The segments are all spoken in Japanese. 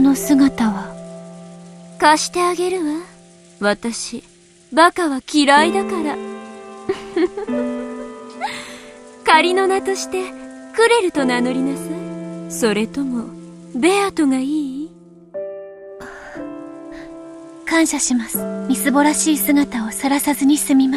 の姿は。 貸してあげるわ。私、バカは嫌いだから。仮の名として、クレルと名乗りなさい。それとも、ベアトがいい？ 感謝します。みすぼらしい姿を晒さずに済みます。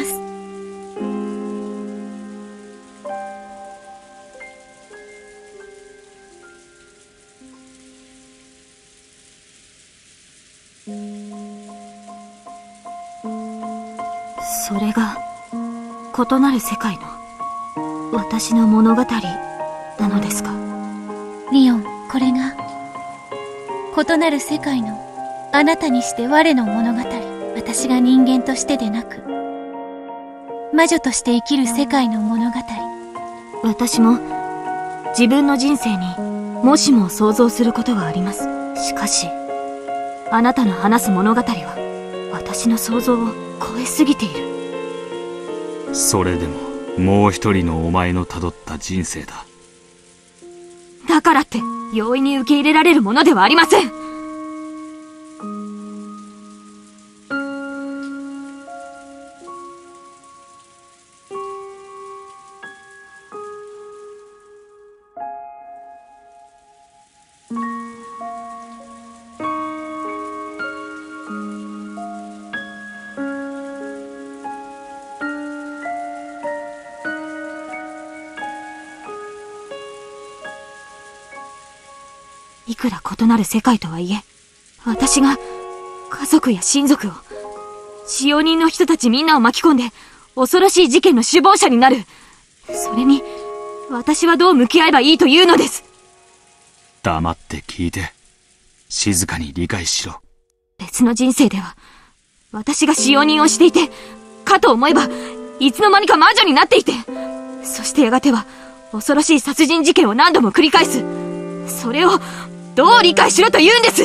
それが、異なる世界の、私の物語なのですか？ リオン、これが、異なる世界の、あなたにして我の物語。私が人間としてでなく、魔女として生きる世界の物語。 私も、自分の人生にもしも想像することはあります。しかし、あなたの話す物語は、私の想像を超えすぎている。 それでも、もう一人のお前の辿った人生だ。 だからって、容易に受け入れられるものではありません。いくら異なる世界とはいえ、私が家族や親族を、使用人の人たちみんなを巻き込んで、恐ろしい事件の首謀者になる。それに、私はどう向き合えばいいというのです。 黙って聞いて、静かに理解しろ。 別の人生では、私が使用人をしていて、かと思えば、いつの間にか魔女になっていて、そしてやがては、恐ろしい殺人事件を何度も繰り返す。それを、どう理解しろと言うんです。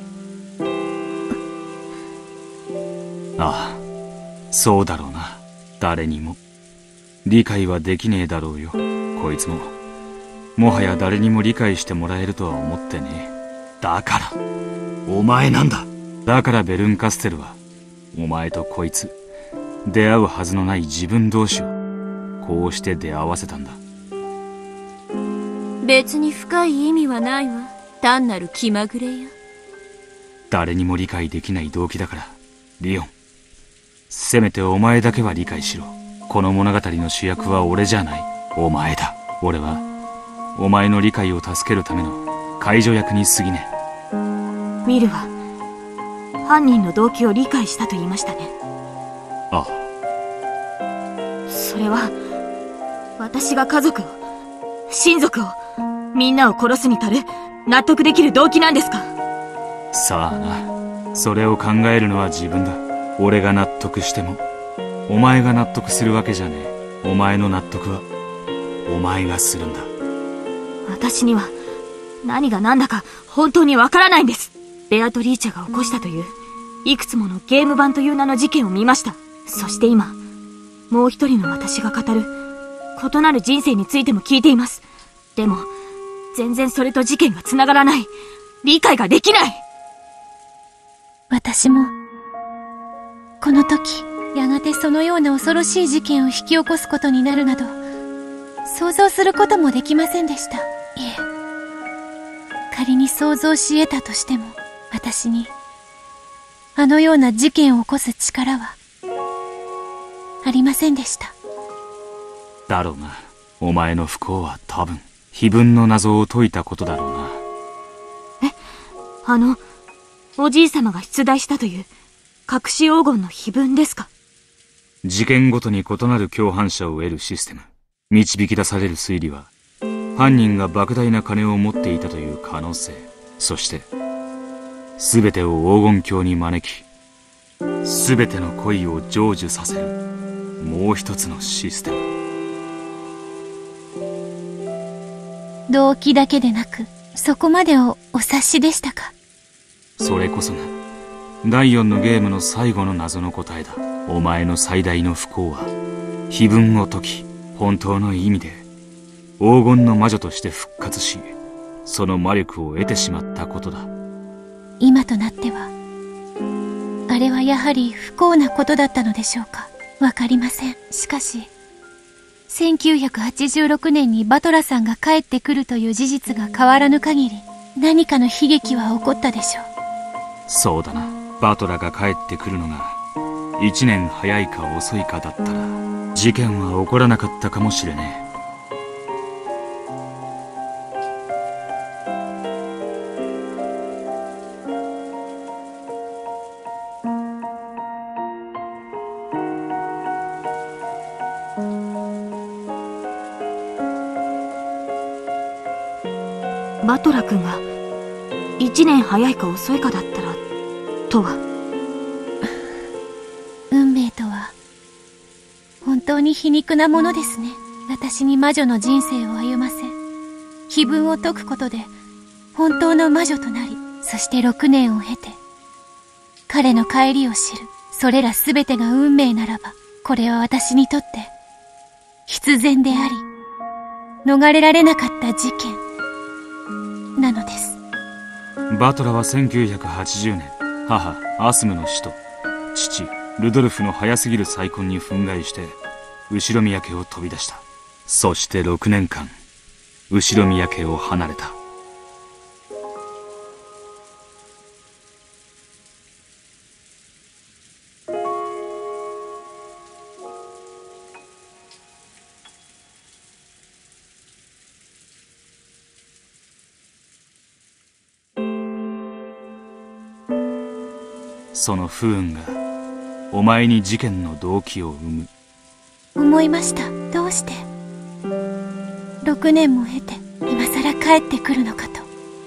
ああ、そうだろうな。誰にも。理解はできねえだろうよ。こいつも。もはや誰にも理解してもらえるとは思ってねえ。だから、お前なんだ。だからベルンカステルは、お前とこいつ、出会うはずのない自分同士を、こうして出会わせたんだ。 別に深い意味はないわ。単なる気まぐれよ。 誰にも理解できない動機だから、リオン。せめてお前だけは理解しろ。この物語の主役は俺じゃない。お前だ。俺は、お前の理解を助けるための介助役に過ぎねえ。 ウィルは、犯人の動機を理解したと言いましたね。 ああ。 それは、私が家族を、親族を、みんなを殺すに足る、納得できる動機なんですか？ さあな。それを考えるのは自分だ。俺が納得しても、お前が納得するわけじゃねえ。お前の納得は、お前がするんだ。 私には、何が何だか本当にわからないんです。ベアトリーチェが起こしたという、いくつものゲーム版という名の事件を見ました。そして今、もう一人の私が語る、異なる人生についても聞いています。でも、全然それと事件が繋がらない。理解ができない。 私も、この時、やがてそのような恐ろしい事件を引き起こすことになるなど、想像することもできませんでした。いえ、仮に想像し得たとしても、私に、あのような事件を起こす力は、ありませんでした。 だろうな。お前の不幸は多分、碑文の謎を解いたことだろうな。 おじい様が出題したという、隠し黄金の碑文ですか？ 事件ごとに異なる共犯者を得るシステム。導き出される推理は、犯人が莫大な金を持っていたという可能性。そして、すべてを黄金鏡に招き、すべての恋を成就させる、もう一つのシステム。 動機だけでなく、そこまでをお察しでしたか？ それこそが、第4のゲームの最後の謎の答えだ。お前の最大の不幸は、碑文を解き、本当の意味で、黄金の魔女として復活し、その魔力を得てしまったことだ。 今となっては、あれはやはり不幸なことだったのでしょうか。わかりません。しかし、1986年にバトラさんが帰ってくるという事実が変わらぬ限り、何かの悲劇は起こったでしょう。 そうだな。バトラが帰ってくるのが1年早いか遅いかだったら、事件は起こらなかったかもしれねえ。 バトラ君が1年早いか遅いかだったらとは。 運命とは本当に皮肉なものですね。私に魔女の人生を歩ませ、碑文を解くことで本当の魔女となり、そして6年を経て彼の帰りを知る。それら全てが運命ならば、これは私にとって必然であり逃れられなかった事件なのです。 バトラは1980年、母アスムの死と父ルドルフの早すぎる再婚に憤慨して後ろ宮家を飛び出した。そして6年間後ろ宮家を離れた。その不運がお前に事件の動機を生む。 思いました。どうして6年も経て今さら帰ってくるのかと。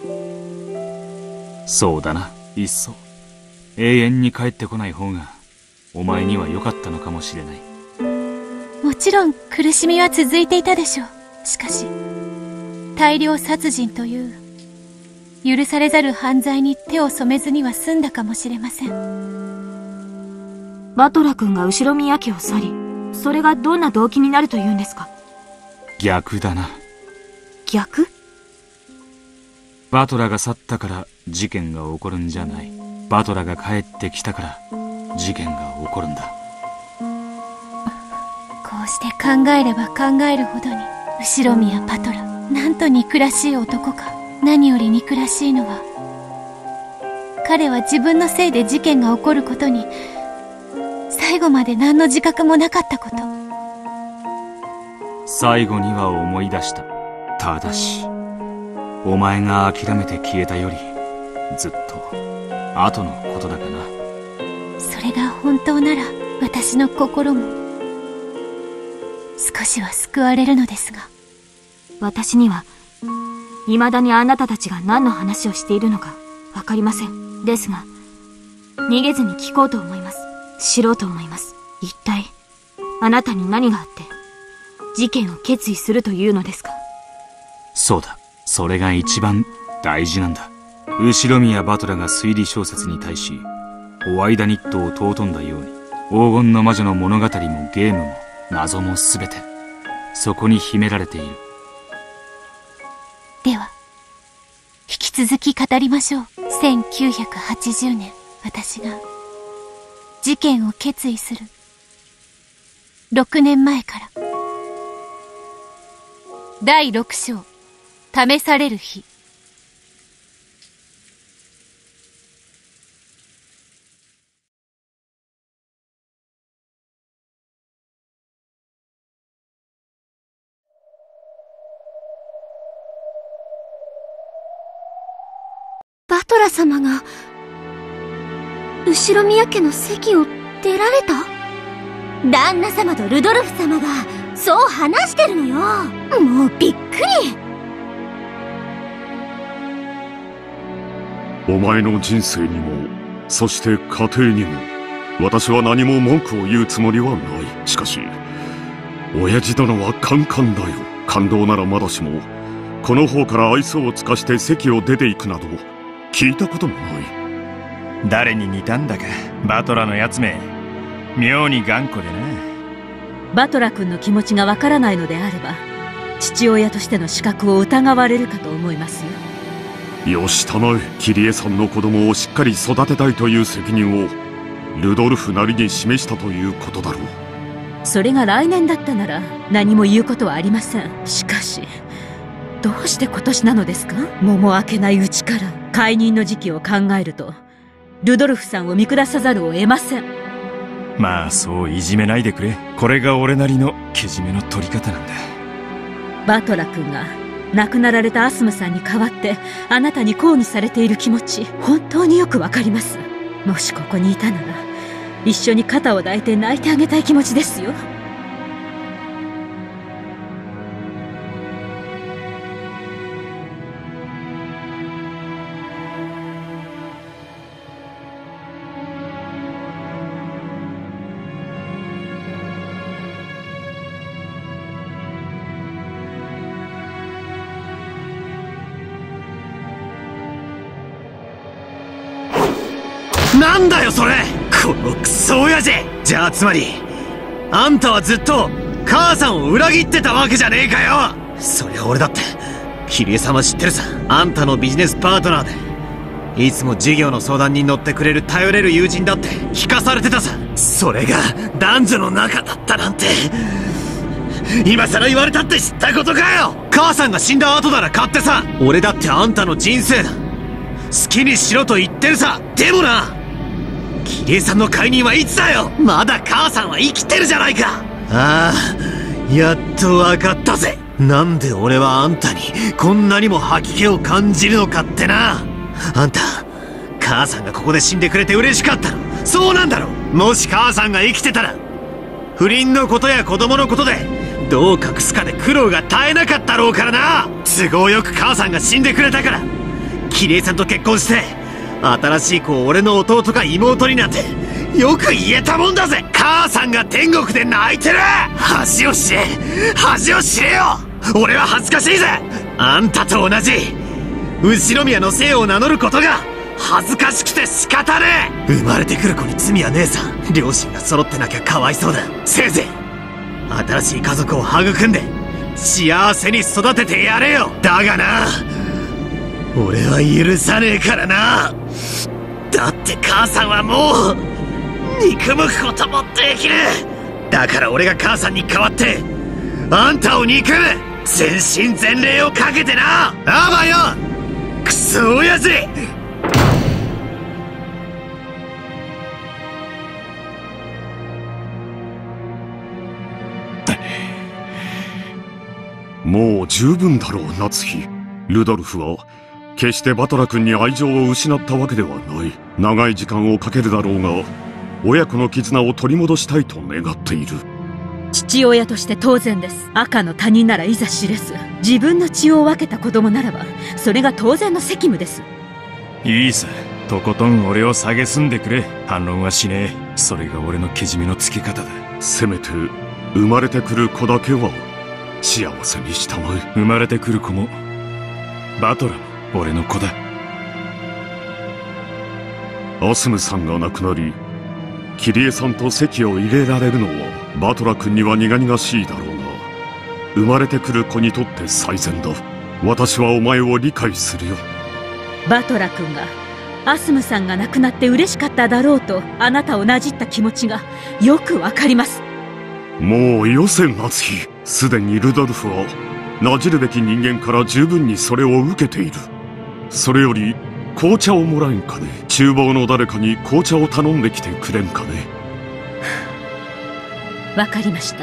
そうだな。いっそ永遠に帰ってこない方がお前には良かったのかもしれない。 もちろん苦しみは続いていたでしょう。しかし大量殺人という許されざる犯罪に手を染めずには済んだかもしれません。 バトラ君が後ろ宮家を去り、それがどんな動機になるというんですか？ 逆だな。 逆？ バトラが去ったから事件が起こるんじゃない。バトラが帰ってきたから事件が起こるんだ。 こうして考えれば考えるほどに、後ろ宮バトラ、なんと憎らしい男か。何より憎らしいのは、彼は自分のせいで事件が起こることに最後まで何の自覚もなかったこと。 最後には思い出した。ただしお前が諦めて消えたよりずっと後のことだかな。 それが本当なら私の心も少しは救われるのですが。 私には未だにあなたたちが何の話をしているのかわかりません。ですが、逃げずに聞こうと思います。知ろうと思います。一体、あなたに何があって、事件を決意するというのですか？ そうだ。それが一番大事なんだ。後ろ宮バトラが推理小説に対し、お間ニットを尊んだように、黄金の魔女の物語もゲームも謎もすべて、そこに秘められている。 では、引き続き語りましょう。1980年、私が事件を決意する6年前から。第6章、試される日。 バトラ様が後ろ宮家の席を出られた？旦那様とルドルフ様がそう話してるのよ。もうびっくり。 お前の人生にもそして家庭にも私は何も文句を言うつもりはない。しかし親父殿はカンカンだよ。感動ならまだしもこの方から愛想を尽かして席を出ていくなど聞いたこともない。 誰に似たんだか、バトラのやつめ。妙に頑固でな。 バトラ君の気持ちがわからないのであれば、父親としての資格を疑われるかと思いますよ。 よしたまえ。キリエさんの子供をしっかり育てたいという責任をルドルフなりに示したということだろう。 それが来年だったなら何も言うことはありません。しかしどうして今年なのですか？桃明けないうちから解任の時期を考えるとルドルフさんを見下さざるを得ません。 まあそういじめないでくれ。これが俺なりのけじめの取り方なんだ。 バトラ君が亡くなられたアスムさんに代わってあなたに抗議されている気持ち、本当によくわかります。もしここにいたなら一緒に肩を抱いて泣いてあげたい気持ちですよ。 なんだよそれ、このクソ親父。じゃあつまりあんたはずっと母さんを裏切ってたわけじゃねえかよ。そりゃ俺だってキリエさんは知ってるさ。あんたのビジネスパートナーでいつも事業の相談に乗ってくれる頼れる友人だって聞かされてたさ。それが男女の仲だったなんて今さら言われたって知ったことかよ。母さんが死んだ後なら勝手さ。俺だってあんたの人生だ、好きにしろと言ってるさ。でもな、キリエさんの解任はいつだよ。まだ母さんは生きてるじゃないか。ああ、やっと分かったぜ。なんで俺はあんたにこんなにも吐き気を感じるのかってな。あんた母さんがここで死んでくれて嬉しかったの。そうなんだろ。もし母さんが生きてたら不倫のことや子供のことでどう隠すかで苦労が絶えなかったろうからな。都合よく母さんが死んでくれたからキリエさんと結婚して新しい子を俺の弟か妹になってよく言えたもんだぜ。母さんが天国で泣いてる。恥を知れ、恥を知れよ。俺は恥ずかしいぜ。あんたと同じ後宮の姓を名乗ることが恥ずかしくて仕方ねえ。生まれてくる子に罪はねえさ。両親が揃ってなきゃかわいそうだ。せいぜい新しい家族を育んで幸せに育ててやれよ。だがな、俺は許さねえからな。だって母さんはもう憎むこともできる。だから俺が母さんに代わってあんたを憎む。全身全霊をかけてな。あばよクソ親父。 もう十分だろう夏日。ルドルフは決してバトラ君に愛情を失ったわけではない。長い時間をかけるだろうが親子の絆を取り戻したいと願っている。 父親として当然です。赤の他人ならいざ知れず、自分の血を分けた子供ならばそれが当然の責務です。 いいさ、とことん俺を蔑んでくれ。反論はしねえ。それが俺のけじめのつけ方だ。 せめて生まれてくる子だけは幸せにしたまえ。 生まれてくる子もバトラも俺の子だ。 アスムさんが亡くなりキリエさんと籍を入れられるのはバトラ君には苦々しいだろうが、生まれてくる子にとって最善だ。私はお前を理解するよ。 バトラ君がアスムさんが亡くなって嬉しかっただろうとあなたをなじった気持ちがよくわかります。 もうよせ夏日。すでにルドルフはなじるべき人間から十分にそれを受けている。それより紅茶をもらえんかね。厨房の誰かに紅茶を頼んできてくれんかね。 わかりました。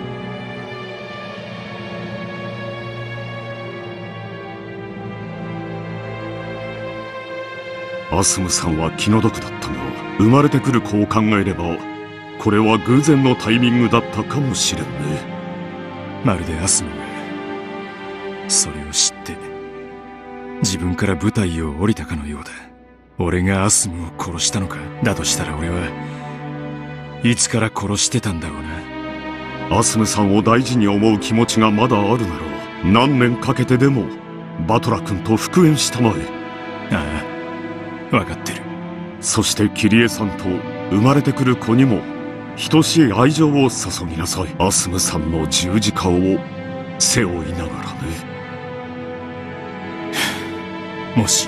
アスムさんは気の毒だったが、生まれてくる子を考えればこれは偶然のタイミングだったかもしれんね。 まるでアスムがそれを知って自分から舞台を降りたかのようだ。俺がアスムを殺したのか。だとしたら俺はいつから殺してたんだろうな。 アスムさんを大事に思う気持ちがまだあるなら何年かけてでもバトラ君と復縁したまえ。 ああ、分かってる。 そしてキリエさんと生まれてくる子にも等しい愛情を注ぎなさい。アスムさんの十字架を背負いながらね。 もし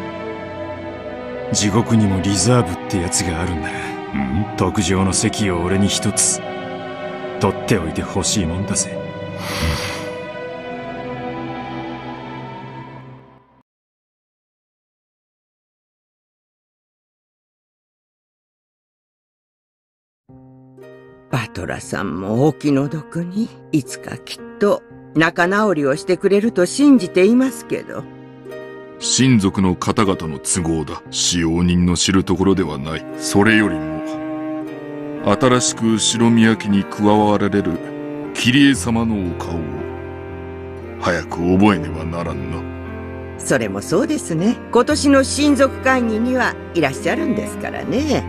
地獄にもリザーブってやつがあるんだ。特上の席を俺に一つ取っておいてほしいもんだぜ。 バトラさんもお気の毒にいつかきっと仲直りをしてくれると信じていますけど。 親族の方々の都合だ。使用人の知るところではない。それよりも新しく白宮家に加わられる桐江様のお顔を早く覚えねばならんな。 それもそうですね。今年の親族会議にはいらっしゃるんですからね。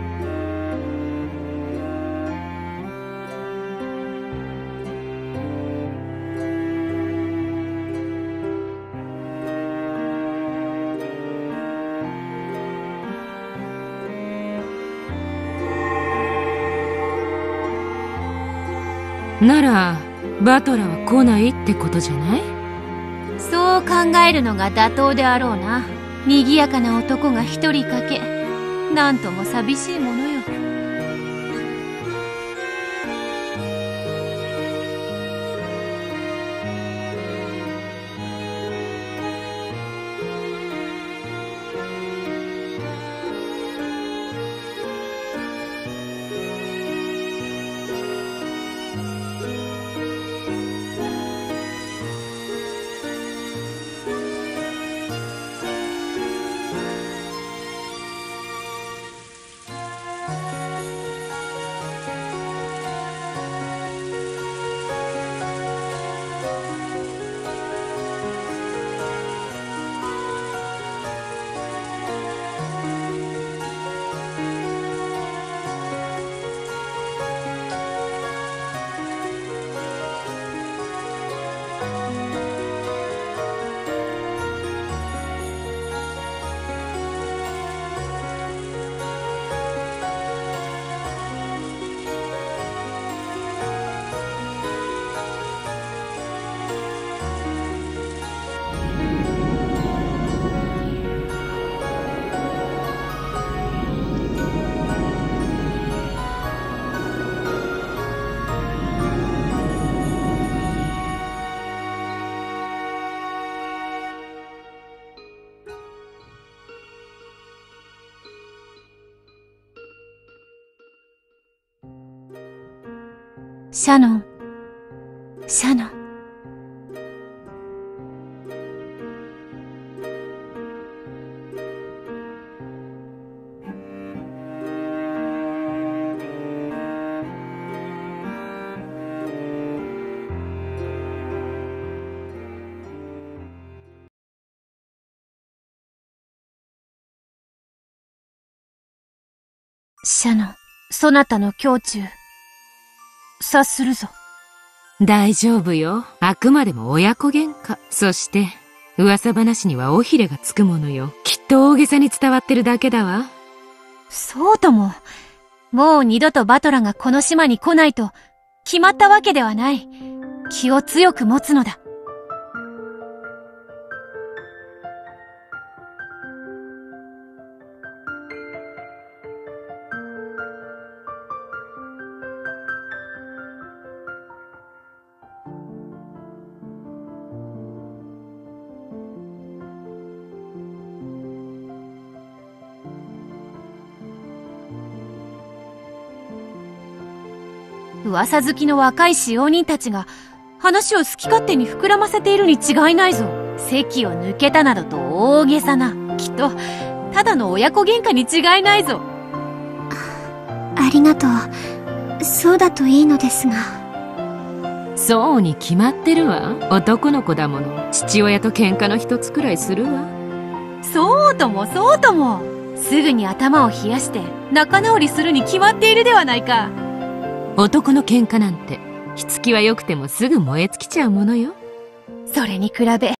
ならバトラは来ないってことじゃない？ そう考えるのが妥当であろうな。賑やかな男が一人かけ、なんとも寂しいものよ。シャノン、シャノン。シャノン、そなたの胸中、察するぞ。 大丈夫よ。あくまでも親子喧嘩。そして、噂話には尾ひれがつくものよ。きっと大げさに伝わってるだけだわ。 そうとも。もう二度とバトラがこの島に来ないと、決まったわけではない。気を強く持つのだ。噂好きの若い使用人たちが話を好き勝手に膨らませているに違いないぞ。席を抜けたなどと大げさな。きっとただの親子喧嘩に違いないぞ。 ありがとう。そうだといいのですが。 そうに決まってるわ。男の子だもの。父親と喧嘩の一つくらいするわ。 そうともそうとも。すぐに頭を冷やして仲直りするに決まっているではないか。 男の喧嘩なんて、火付きは良くてもすぐ燃え尽きちゃうものよ。 それに比べ